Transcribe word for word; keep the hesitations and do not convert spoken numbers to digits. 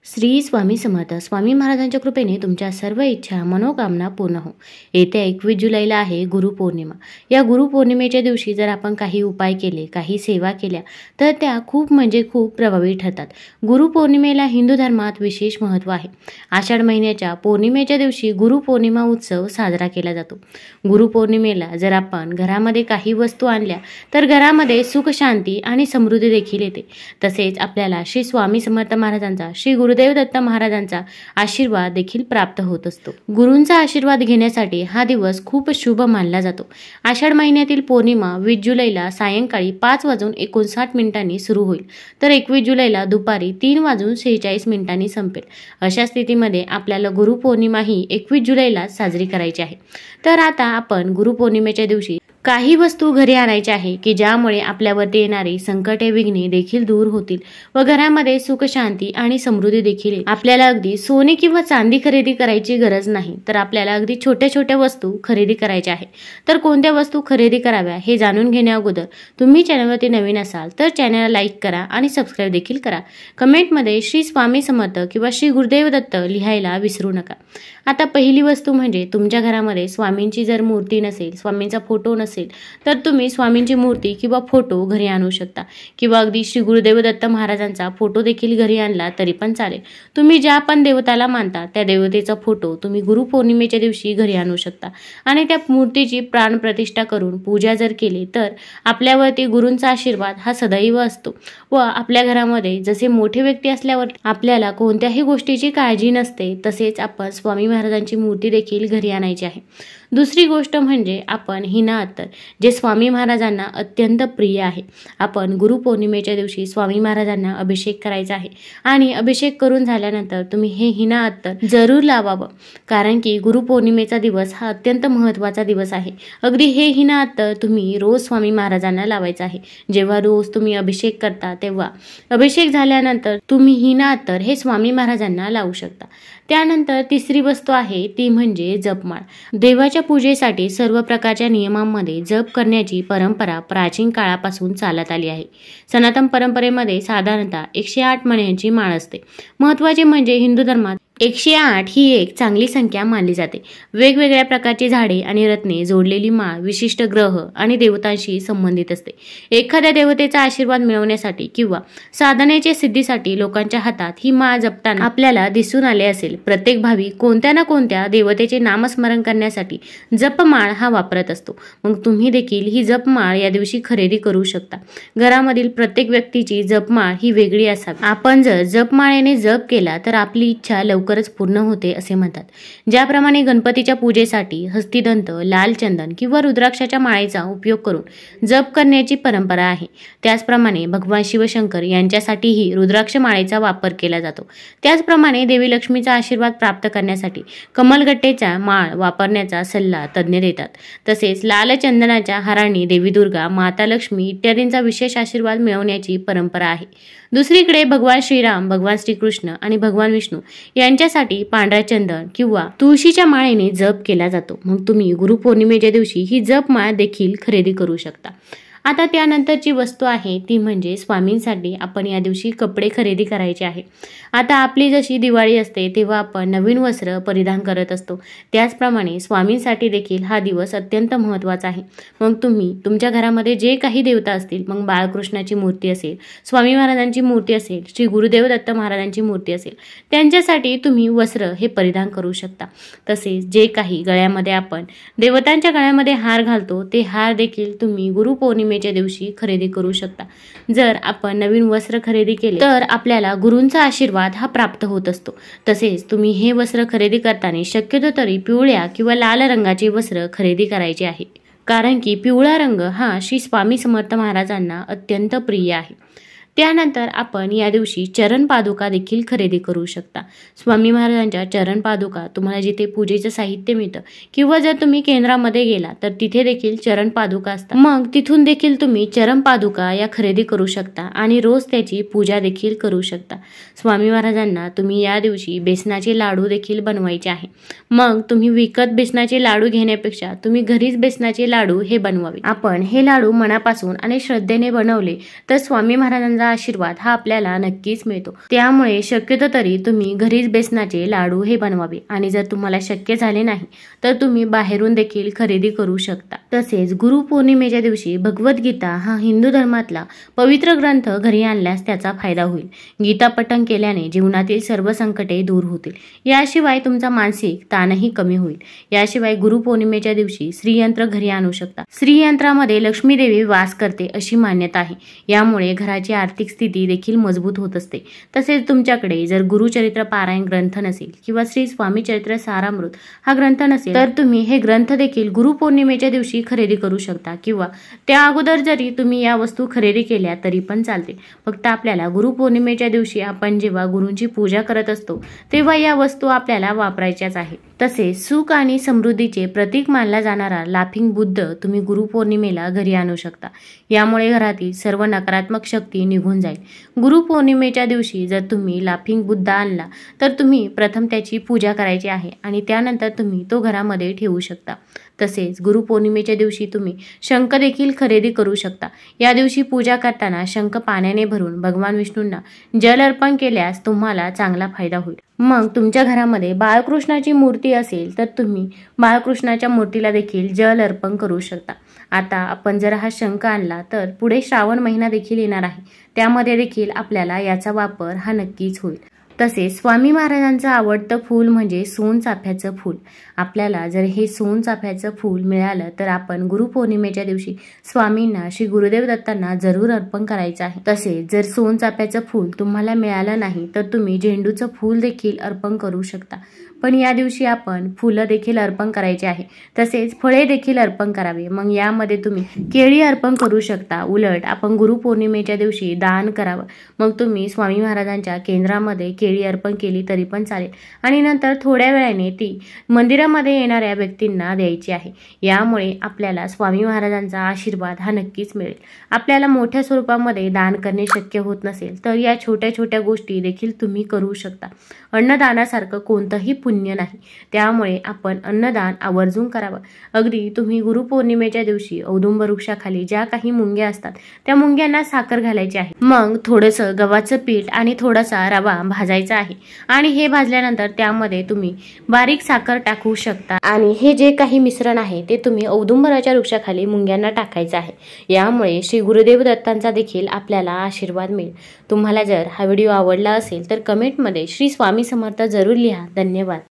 श्री स्वामी समर्थ. स्वामी महाराजांच्या कृपेने तुमच्या सर्व इच्छा मनोकामना पूर्ण हो. येत्या एकवीस जुलैला आहे गुरुपौर्णिमा. या गुरुपौर्णिमेच्या दिवशी जर आपण काही उपाय केले, काही सेवा केल्या तर त्या खूप म्हणजे खूप प्रभावी ठरतात. गुरुपौर्णिमेला हिंदू धर्मात विशेष महत्त्व आहे. आषाढ महिन्याच्या पौर्णिमेच्या दिवशी गुरुपौर्णिमा उत्सव साजरा केला जातो. गुरुपौर्णिमेला जर आपण घरामध्ये काही वस्तू आणल्या तर घरामध्ये सुख, शांती आणि समृद्धी देखील येते. तसेच आपल्याला श्री स्वामी समर्थ महाराजांचा, श्री गुरुदेव दत्त महाराजांचा आशीर्वाद देखील प्राप्त होत असतो. गुरूंचा आशीर्वाद घेण्यासाठी हा दिवस खूप शुभ मानला जातो. आषाढ महिन्यातील पौर्णिमा वीस जुलैला सायंकाळी पाच वाजून एकोणसाठ मिनिटांनी सुरू होईल तर एकवीस जुलैला दुपारी तीन वाजून शेहेचाळीस मिनिटांनी संपेल. अशा स्थितीमध्ये आपल्याला गुरुपौर्णिमा ही एकवीस जुलैला साजरी करायची आहे. तर आता आपण गुरुपौर्णिमेच्या दिवशी काही वस्तू घरी आणायची आहे की ज्यामुळे आपल्यावरती येणारी संकटे, विघ्ने देखील दूर होतील व घरामध्ये सुख, शांती आणि समृद्धी देखील येईल. आपल्याला अगदी सोने किंवा चांदी खरेदी करायची गरज नाही, तर आपल्याला अगदी छोट्या छोट्या वस्तू खरेदी करायच्या आहे. तर कोणत्या वस्तू खरेदी कराव्या हे जाणून घेण्या अगोदर तुम्ही चॅनलवरती नवीन असाल तर चॅनलला लाईक करा आणि सबस्क्राईब देखील करा. कमेंटमध्ये श्री स्वामी समर्थ किंवा श्री गुरुदेव दत्त लिहायला विसरू नका. आता पहिली वस्तू म्हणजे तुमच्या घरामध्ये स्वामींची जर मूर्ती नसेल, स्वामींचा फोटो नसेल तर तुम्ही स्वामींची मूर्ती किंवा फोटो घरी आणू शकता किंवा अगदी श्री गुरुदेव दत्त महाराजांचा फोटो देखील घरी आणला तरी पण चालेल. तुम्ही ज्या पण देवताला मानता त्या देवतेचा फोटो तुम्ही गुरुपौर्णिमेच्या दिवशी घरी आणू शकता आणि त्या मूर्तीची प्राणप्रतिष्ठा करून पूजा जर केली तर आपल्यावरती गुरूंचा आशीर्वाद हा सदैव असतो व आपल्या घरामध्ये जसे मोठे व्यक्ती असल्यावर आपल्याला कोणत्याही गोष्टीची काळजी नसते, तसेच आपण स्वामी महाराजांची मूर्ती देखील घरी आणायची आहे. दुसरी गोष्ट म्हणजे आपण हिना अत्तर, जे स्वामी महाराजांना अत्यंत प्रिय आहे. आपण गुरुपौर्णिमेच्या दिवशी स्वामी महाराजांना अभिषेक करायचा आहे आणि अभिषेक करून झाल्यानंतर तुम्ही हे हिना अत्तर जरूर लावावं, कारण की गुरुपौर्णिमेचा दिवस हा अत्यंत महत्त्वाचा दिवस आहे. अगदी हे हिना अत्तर तुम्ही रोज स्वामी महाराजांना लावायचं आहे. जेव्हा रोज तुम्ही अभिषेक करता तेव्हा अभिषेक झाल्यानंतर तुम्ही हिना अत्तर हे स्वामी महाराजांना लावू शकता. त्यानंतर तिसरी वस्तू आहे ती म्हणजे जपमाळ. देवाच्या पूजेसाठी सर्व प्रकारच्या नियमांमध्ये जप करण्याची परंपरा प्राचीन काळापासून चालत आली आहे. सनातन परंपरेमध्ये साधारणतः एकशे आठ मण्यांची माळ असते. महत्त्वाचे म्हणजे हिंदू धर्मात एकशे आठ ही एक चांगली संख्या मानली जाते. वेगवेगळ्या प्रकारची झाडे आणि रत्ने जोडलेली माळ विशिष्ट ग्रह आणि देवतांशी संबंधित असते. एखाद्या देवतेचा आशीर्वाद मिळवण्यासाठी किंवा साधनेच्या सिद्धीसाठी लोकांच्या हातात ही माळ जपताना आपल्याला दिसून आले असेल. प्रत्येक भाविक कोणत्या ना कोणत्या देवतेचे नामस्मरण करण्यासाठी जपमाळ हा वापरत असतो. मग तुम्ही देखील ही जपमाळ या दिवशी खरेदी करू शकता. घरामधील प्रत्येक व्यक्तीची जपमाळ ही वेगळी असावी. आपण जर जपमाळेने जप केला तर आपली इच्छा लवकर पूर्ण होते असे म्हणतात. ज्याप्रमाणे गणपतीच्या पूजेसाठी हस्तिदंत, लाल चंदन किंवा रुद्राक्षाच्या माळेचा उपयोग करून जप करण्याची परंपरा आहे, त्याचप्रमाणे भगवान शिवशंकर यांच्यासाठीही रुद्राक्ष माळेचा वापर केला जातो. त्याचप्रमाणे देवी लक्ष्मीचा आशीर्वाद प्राप्त करण्यासाठी कमलगट्टेचा माळ वापरण्याचा सल्ला तज्ज्ञ देतात. तसेच लाल चंदनाच्या हारांनी देवी दुर्गा, माता लक्ष्मी इत्यादींचा विशेष आशीर्वाद मिळवण्याची परंपरा आहे. दुसरीकडे भगवान श्रीराम, भगवान श्रीकृष्ण आणि भगवान विष्णू यांच्यासाठी पांढऱ्या चंदन किंवा तुळशीच्या माळेने जप केला जातो. मग तुम्ही गुरुपौर्णिमेच्या दिवशी ही जप माळ देखील खरेदी करू शकता. आता त्यानंतरची वस्तू आहे ती म्हणजे स्वामींसाठी आपण या दिवशी कपडे खरेदी करायचे आहे. आता आपली जशी दिवाळी असते तेव्हा आपण नवीन वस्त्र परिधान करत असतो, त्याचप्रमाणे स्वामींसाठी देखील हा दिवस अत्यंत महत्त्वाचा आहे. मग तुम्ही तुमच्या घरामध्ये जे काही देवता असतील, मग बाळकृष्णाची मूर्ती असेल, स्वामी महाराजांची मूर्ती असेल, श्री गुरुदेव दत्त महाराजांची मूर्ती असेल, त्यांच्यासाठी तुम्ही वस्त्र हे परिधान करू शकता. तसेच जे काही गळ्यामध्ये आपण देवतांच्या गळ्यामध्ये हार घालतो ते हार देखील तुम्ही गुरुपौर्णिमे दिवशी खरेदी करू शकता. जर आपण नवीन वस्त्र खरेदी केले तर आपल्याला गुरूंचा आशीर्वाद हा प्राप्त होत असतो. तसेच तुम्ही हे वस्त्र खरेदी करताना शक्यतो तरी पिवळ्या किंवा लाल रंगाचे वस्त्र खरेदी करायचे आहे, कारण की पिवळा रंग हा श्री स्वामी समर्थ महाराजांना अत्यंत प्रिय आहे. त्यानंतर आपण या दिवशी चरण पादुका देखील खरेदी करू शकता. स्वामी महाराजांच्या चरण पादुका तुम्हाला जिथे पूजेचं साहित्य मिळतं किंवा जर तुम्ही केंद्रामध्ये गेला तर तिथे देखील चरण पादुका असतात. मग तिथून देखील तुम्ही चरण पादुका या खरेदी करू शकता आणि रोज त्याची पूजा देखील करू शकता. स्वामी महाराजांना तुम्ही या दिवशी बेसनाचे लाडू देखील बनवायचे आहे. मग तुम्ही विकत बेसनाचे लाडू घेण्यापेक्षा तुम्ही घरीच बेसनाचे लाडू हे बनवावे. आपण हे लाडू मनापासून आणि श्रद्धेने बनवले तर स्वामी महाराजांचा महाराजांचा आशीर्वाद हा आपल्याला नक्कीच मिळतो। त्यामुळे शक्यतो तरी तुम्ही घरीच बेसनाचे लाडू हे बनवावे आणि जर तुम्हाला शक्य झाले नाही तर तुम्ही बाहेरून देखील खरेदी करू शकता। तसेच गुरुपौर्णिमेच्या दिवशी भगवद्गीता हा हिंदू धर्मातला पवित्र ग्रंथ घरी आणल्यास त्याचा फायदा होईल। गीता पठण केल्याने जीवनातील सर्व संकटे दूर होतील। याशिवाय तुमचा मानसिक ताणही कमी होईल। याशिवाय गुरुपौर्णिमेच्या दिवशी श्रीयंत्र घरी आणू शकता। श्रीयंत्रामध्ये लक्ष्मी देवी वास करते अशी मान्यता आहे। यामुळे घराची आर्थिक स्थिती देखील मजबूत होत असते। तसेच तुमच्याकडे जर गुरुचरित्र पारायण ग्रंथ नसेल किंवा श्री स्वामी चरित्र सारामृत हा ग्रंथ नसेल तर तुम्ही हे ग्रंथ देखील गुरुपौर्णिमेच्या दिवशी खरेदी करू शकता किंवा त्या अगोदर जरी तुम्ही या वस्तू खरेदी केल्या तरी पण चालते। फक्त आपल्याला गुरुपौर्णिमेच्या दिवशी आपण जेव्हा गुरूंची पूजा करत असतो तेव्हा या वस्तू आपल्याला वापरायच्याच आहे। तसेच सुख आणि समृद्धीचे प्रतीक मानला जाणारा लाफिंग बुद्ध तुम्ही गुरुपौर्णिमेला घरी आणू शकता। यामुळे घरातील सर्व नकारात्मक शक्ती निघून जाईल। गुरुपौर्णिमेच्या दिवशी जर तुम्ही लाफिंग बुद्ध आणला तर तुम्ही प्रथम त्याची पूजा करायची आहे आणि त्यानंतर तुम्ही तो घरामध्ये ठेवू शकता। तसेच गुरुपौर्णिमेच्या दिवशी तुम्ही शंख देखील खरेदी करू शकता। या दिवशी पूजा करताना शंख पाण्याने भरून भगवान विष्णूंना जल अर्पण केल्यास तुम्हाला चांगला फायदा होईल। मग तुमच्या घरामध्ये बाळकृष्णाची मूर्ती असेल तर तुम्ही बाळकृष्णाच्या मूर्तीला देखील जल अर्पण करू शकता। आता आपण जर हा शंख आणला तर पुढे श्रावण महिना देखील येणार आहे, त्यामध्ये देखील आपल्याला याचा वापर हा नक्कीच होईल। तसेच स्वामी महाराजांचं आवडतं फूल म्हणजे सोनचाफ्याचं फूल। आपल्याला जर हे सोनचाफ्याचं फूल मिळालं तर आपण गुरुपौर्णिमेच्या दिवशी स्वामींना श्री गुरुदेव दत्तांना जरूर अर्पण करायचं आहे। तसेच जर सोनचाफ्याचं फूल तुम्हाला मिळालं नाही तर तुम्ही झेंडूचं फूल देखील अर्पण करू शकता। पण या दिवशी आपण फुलं देखील अर्पण करायचे आहे। तसेच फळे देखील अर्पण करावे। मग यामध्ये तुम्ही केळी अर्पण करू शकता। उलट आपण गुरुपौर्णिमेच्या दिवशी दान करावं। मग तुम्ही स्वामी महाराजांच्या केंद्रामध्ये केळी अर्पण केली तरी पण चालेल आणि नंतर थोड्या वेळाने ती मंदिरामध्ये येणाऱ्या व्यक्तींना द्यायची आहे। यामुळे आपल्याला स्वामी महाराजांचा आशीर्वाद हा नक्कीच मिळेल। आपल्याला मोठ्या स्वरूपामध्ये दान करणे शक्य होत नसेल तर या छोट्या छोट्या गोष्टी देखील तुम्ही करू शकता। अन्नदानासारखं कोणतंही पुण्य नाही, त्यामुळे आपण अन्नदान आवर्जून करावं। अगदी तुम्ही गुरुपौर्णिमेच्या दिवशी औदुंबर वृक्षाखाली ज्या काही मुंग्या असतात त्या मुंग्यांना साखर घालायची आहे। मग थोडंसं गव्हाचं पीठ आणि थोडासा रवा भाजायचा आहे आणि हे भाजल्यानंतर त्यामध्ये तुम्ही बारीक साखर टाकू शकता आणि हे जे काही मिश्रण आहे ते तुम्ही औदुंबराच्या वृक्षाखाली मुंग्यांना टाकायचं आहे। यामुळे श्री गुरुदेव दत्तांचा देखील आपल्याला आशीर्वाद मिळेल। तुम्हाला जर हा व्हिडिओ आवडला असेल तर कमेंटमध्ये श्री स्वामी समर्थ जरूर लिहा। धन्यवाद।